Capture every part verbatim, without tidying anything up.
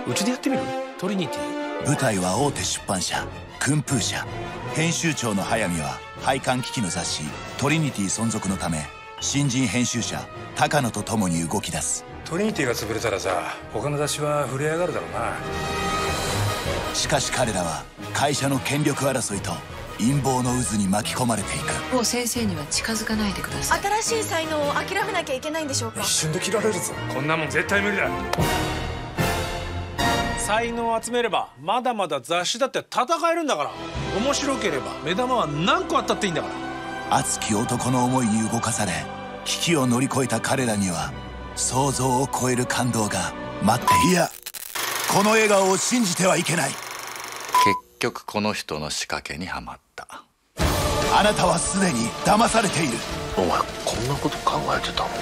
うちでやってみる？トリニティ。 舞台は大手出版社訓風社。編集長の速水は廃刊危機の雑誌トリニティ存続のため新人編集者高野と共に動き出す。 トリニティが潰れたらさ、他の雑誌は震え上がるだろうな。 しかし彼らは会社の権力争いと陰謀の渦に巻き込まれていく。 もう先生には近づかないでください。 新しい才能を諦めなきゃいけないんでしょうか？ 一瞬で切られるぞ。こんなもん絶対無理だ。才能を集めればまだまだ雑誌だって戦えるんだから。面白ければ目玉は何個あったっていいんだから。 熱き男の思いに動かされ危機を乗り越えた彼らには想像を超える感動が待っていやこの笑顔を信じてはいけない。 結局この人の仕掛けにはまった。 あなたはすでに騙されている。 お前こんなこと考えてたのか。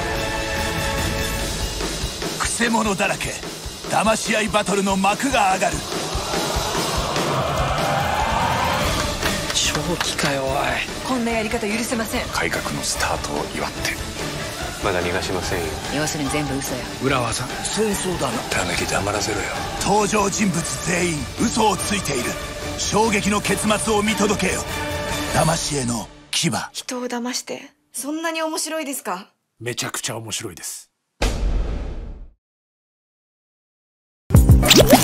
くせ者だらけ騙し合いバトルの幕が上がる。 正気かよおい。 こんなやり方許せません。 改革のスタートを祝って。 まだ逃がしませんよ。 要するに全部嘘や。 裏技。 戦争だな。 たぬき黙らせろよ。 登場人物全員嘘をついている。衝撃の結末を見届けよ。騙し絵の牙。 人を騙してそんなに面白いですか？ めちゃくちゃ面白いです。